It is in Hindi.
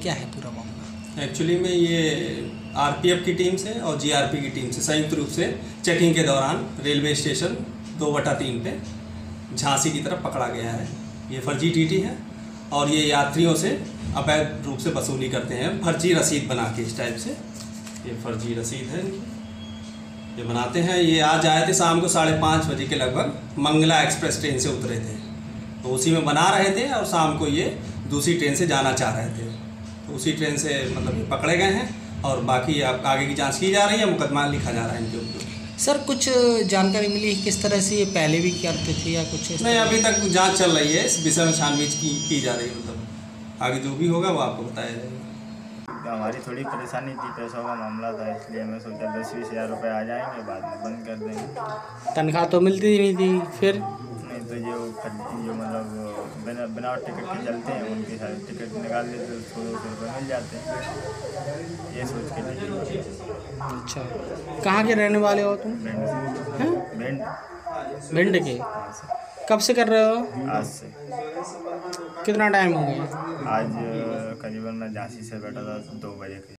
क्या है पूरा मामला? एक्चुअली में ये आरपीएफ की टीम से और जीआरपी की टीम से संयुक्त रूप से चेकिंग के दौरान रेलवे स्टेशन 2/3 पे झांसी की तरफ पकड़ा गया है। ये फर्जी टीटी है और ये यात्रियों से अवैध रूप से वसूली करते हैं, फर्जी रसीद बना के। इस टाइप से ये फर्जी रसीद है इनकी, ये बनाते हैं। ये आज आए थे शाम को 5:30 बजे के लगभग, मंगला एक्सप्रेस ट्रेन से उतरे थे, तो उसी में बना रहे थे और शाम को ये दूसरी ट्रेन से जाना चाह रहे थे, तो उसी ट्रेन से मतलब ये पकड़े गए हैं और बाकी आप आगे की जांच की जा रही है, मुकदमा लिखा जा रहा है इनके ऊपर। सर कुछ जानकारी मिली किस तरह से ये पहले भी करते थे या कुछ? नहीं, अभी तक जांच चल रही है, इस विषय में छानबीन की जा रही है। मतलब आगे जो भी होगा वो आपको बताया जाएगा। हमारी थोड़ी परेशानी थी, पैसों का मामला था, इसलिए मैं सोचा 10-20 हज़ार रुपये आ जाएंगे, बाद में बंद कर देंगे। तनख्वाह तो मिलती नहीं थी फिर? नहीं तो जो मतलब बिना टिकट के चलते हैं उनके सारे टिकट निकाल लेते तो 100-200 रुपये मिल जाते हैं, ये सोच के लिए। अच्छा, कहाँ के रहने वाले हो तुम? भिंड। भिंड के? हाँ सर। कब से कर रहे हो? आज से। कितना टाइम हो गया? आज करीबन मैं झांसी से बैठा था 2 बजे के।